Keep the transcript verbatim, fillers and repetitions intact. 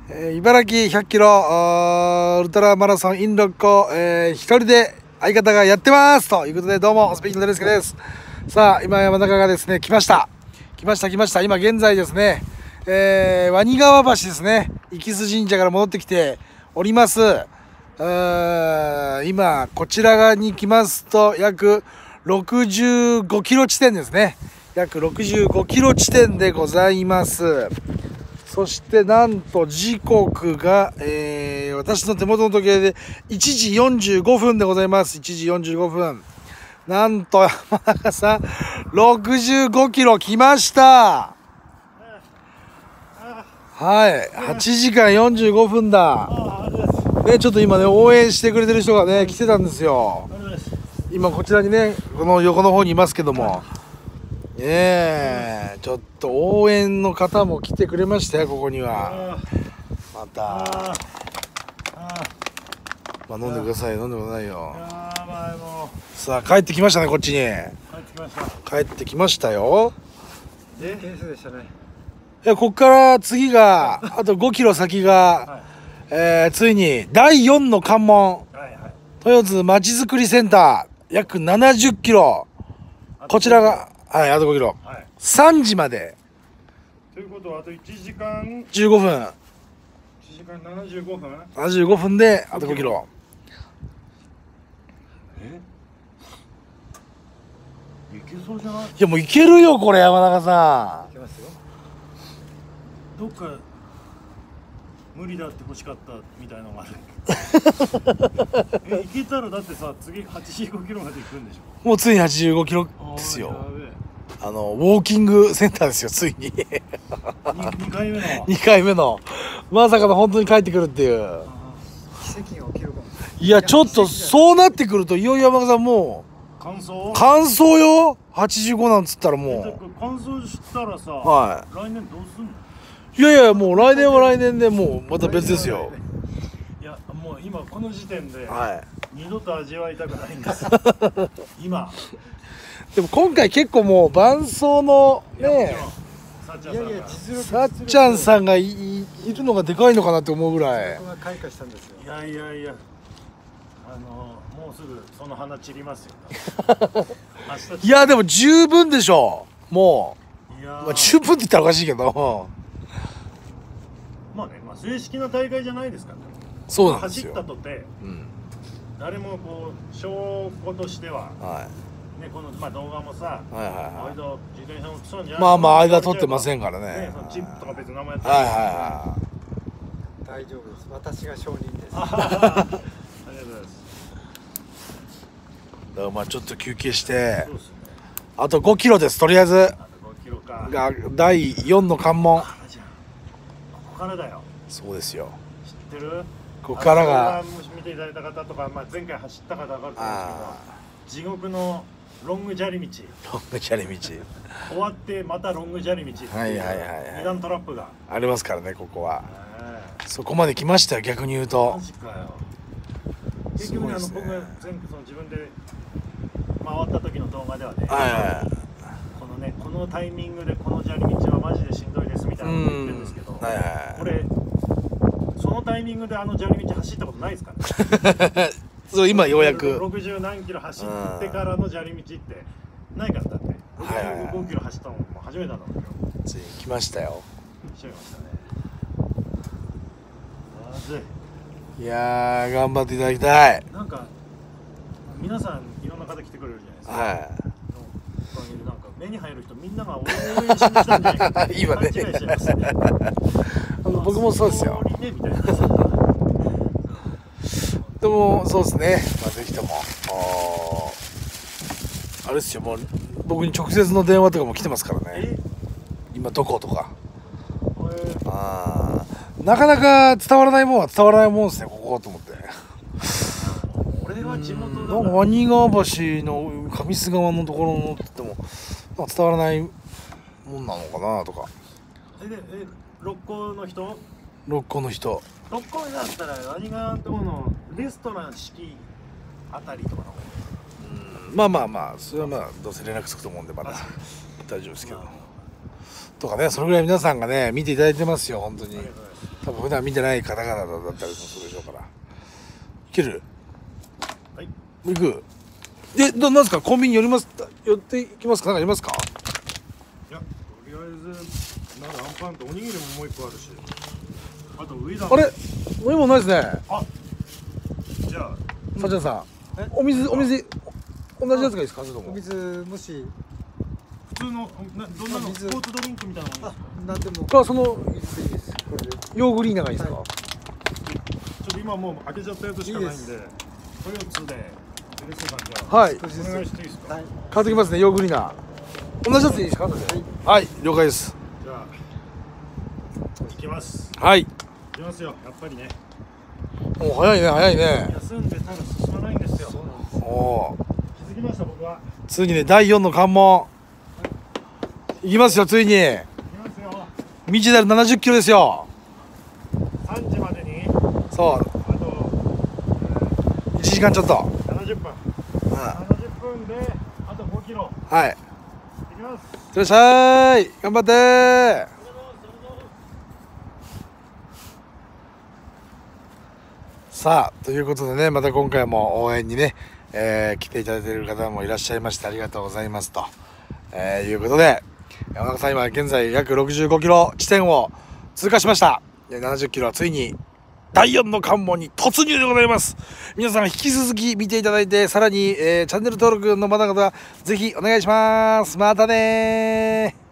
えー、茨城ひゃっキロウルトラマラソンインロッコ、えー、一人で相方がやってますということで、どうもスピードデレスケです。さあ今山中がですね来ました来ました来ました今現在ですね、えー、ワニ川橋ですね、生須神社から戻ってきております。今こちら側に来ますと約ろくじゅうごキロ地点ですね。約ろくじゅうごキロ地点でございます。そしてなんと時刻が、えー、私の手元の時計でいちじよんじゅうごふんでございます。いちじよんじゅうごふん。なんと山中さんろくじゅうごキロ来ました。はい、はちじかんよんじゅうごふんだ。ね、ちょっと今ね応援してくれてる人がね来てたんですよ。今こちらにねこの横の方にいますけども。ねえ、ちょっと応援の方も来てくれましたよ、ここには。また。まあ飲んでください、飲んでくださいよ。さあ、帰ってきましたね、こっちに。帰ってきました。帰ってきましたよ。 え、点数でしたね。 いや、こっから次が、あとごキロ先が、はい、えー、ついにだいよんの関門、はいはい、豊津まちづくりセンター、約ななじゅっキロ。こちらが、はい、あとごキロ、はい、さんじまでということはあといちじかんじゅうごふん、いちじかんななじゅうごふん、 ななじゅうごふんであとごキロ。 え、いけそうじゃない？いやもういけるよこれ、山中さん。いけますよ。 どっか無理だって欲しかったみたいなのがある。え、いけたらだってさ、次はちじゅうごキロまで行くんでしょ。 もうついにはちじゅうごキロですよ。あのウォーキングセンターですよ、ついに。にかいめのにかいめのまさかの本当に帰ってくるっていう。 奇跡が起きるかも。 いやちょっとそうなってくるといよいよ山中さんもう完走完走よ。はちじゅうごなんつったらもう完走したらさ、 はい、 来年どうすんの？ いやいやもう来年は来年でもうまた別ですよ。 いやもう今この時点ではい、 二度と味わいたくないんです今。 でも今回結構もう伴走のね、 さっちゃんさんが い, いるのがでかいのかなって思うぐらい。 いやいやいや、あのもうすぐその花散りますよ。 いやでも十分でしょもう。 いや、 まあ、十分って言ったらおかしいけど、 まあね、まあ、正式な大会じゃないですからね。 そうなんですよ。 走ったとて、うん、誰もこう証拠としては、はいね、この、まあ、動画もさ、はいはいはい、間自転車のクソにまあまあ間取ってませんからね。 ね、そのチップとか別に名前やってはいはいはい、 大丈夫です。私が証人です。 ありがとうございます。 だからまあちょっと休憩して、そうですね、あとごキロです。とりあえずあとごキロかがだいよんの関門。 ここからだよ。 そうですよ。 知ってる？ ここからがもし見ていただいた方とか、まあ、前回走った方分かると思うんですけど、地獄のロング砂利道、 ロング砂利道終わってまたロング砂利道っていう、はいはいはいはい、二段トラップがありますからね、ここは。そこまで来ましたよ、逆に言うと。 マジかよ。結局ね、あの僕が前その自分で回った時の動画ではね、はいはい、このね、このタイミングでこの砂利道はマジでしんどいですみたいなこと言ってるんですけど、はいはい、これそのタイミングであの砂利道走ったことないですからね。 そう今ようやくろくじゅう何キロ走ってからの砂利道ってないから。だってろくじゅうごキロ走ったのも初めてなんだけど、 ついに来ましたよ。 来ちゃいましたね。まずい。 いやー頑張っていただきたい。 なんか皆さんいろんな方来てくれるじゃないですか。はい。おかげでなんか目に入る人みんなが応援しに来たんじゃないかって今ね。僕もそうですよ。 ねみたいな。 でもそうですね。まあぜひともあれですよ、もう僕に直接の電話とかも来てますからね。今どことか。ああ、なかなか伝わらないもんは伝わらないもんですね、ここと思って。 俺は地元だ。 なんかワニ川橋の上須川のところのって言ってもなんか伝わらないもんなのかなとか。 えでえ六甲の人？ 六甲の人。 六甲だったらワニ川のところのレストラン式あたりとかの。 うん、まあまあまあそれはまあどうせ連絡つくと思うんでまだ大丈夫ですけど。とかね、それぐらい皆さんがね見ていただいてますよ本当に。 多分普段見てない方々だったりもするでしょうから。いける？ はい。 行く？で、ど、なんですか、コンビニ寄ります、寄っていきますか、なんかありますか？ いや、とりあえず、なんかアンパンとおにぎりももう一個あるし。あとウイダー。 あれ、飲み物ないですね。 あ、じゃあ、 さちゃんさえん、お水、お水、同じやつがいいですか、それとも。 お水もし普通の、などんなの、ス水ポーツドリンクみたいなのもいいですか？ 何でもか、その、 いいですいいですこれでヨーグリーナがいいですか？ はちょっと今もう開けちゃったやつしかないんで、これをつで、エルスさんじゃあ、 はい、 少しずつお願いしていいですか？ はい買ってきますね、ヨーグリーナ。同じやつでいいですか、それで。はい、了解です。 じゃあ、行きます。 はい。 行きますよ、やっぱりね。 もう早いね、早いね。 休んでたら進まないんですよ。 おお。 気づきました、僕は。 次ね、だいよんの関門。いきますよ、ついに。 行きますよ。 道であるななじゅっキロですよ。 さんじまでに、 そあと、 う、いちじかんちょっと。 ななじゅっぷん。 うん、 ななじゅっぷんで、あとごキロ。 はい。 行きます。 いってらっしゃい。頑張ってー。さあ、ということでね、また今回も応援にね、えー来ていただいている方もいらっしゃいましてありがとうございますと、えーいうことで、山中さん今現在約ろくじゅうごキロ地点を通過しました。でななじゅっキロはついにだいよんの関門に突入でございます。皆さん引き続き見ていただいて、さらに、えーチャンネル登録のまだ方ぜひお願いします。またねー。